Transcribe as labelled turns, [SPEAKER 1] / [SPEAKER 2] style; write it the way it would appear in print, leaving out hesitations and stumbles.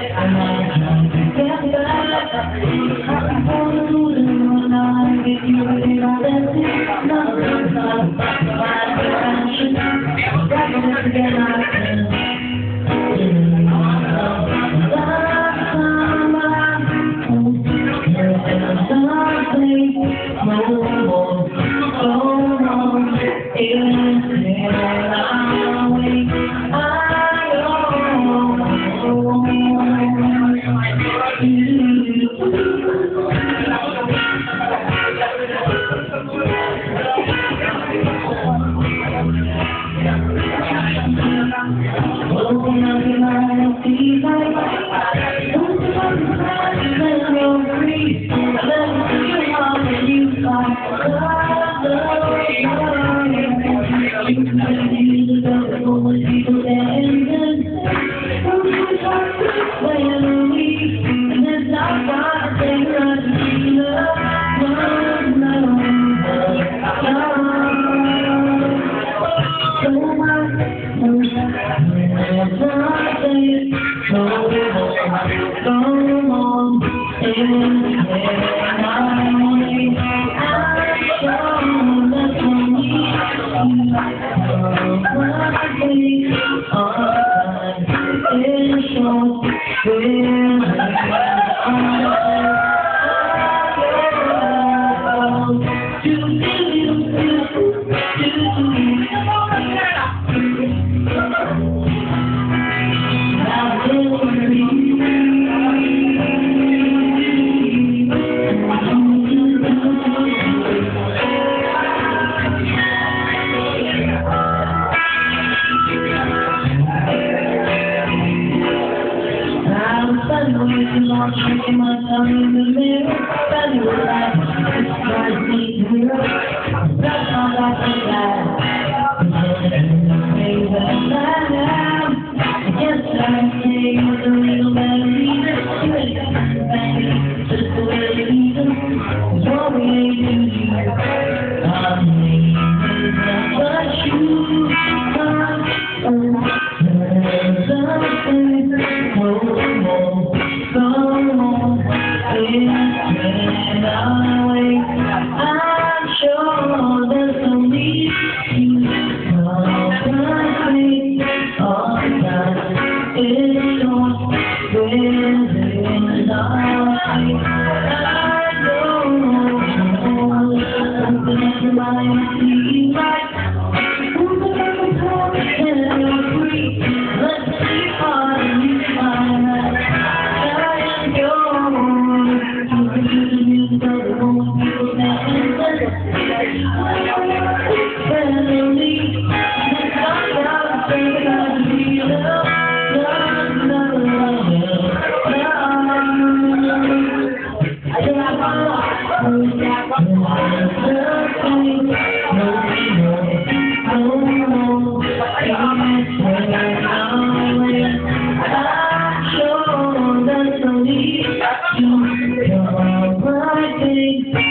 [SPEAKER 1] Shaking my tongue in the mirror, tell you what I it's drives me to that's all I can lie. Things that I am, I guess I'm saying with a little bit of reason. You ain't got nothing baby, just the way you need them. It's what we ain't doing. I'm leaving, but you come I'm sure there's no need to complain all the time. It's not within I know something in your mind seems right. Who's the perfect one and you're free? Let's see how you find that. Come on,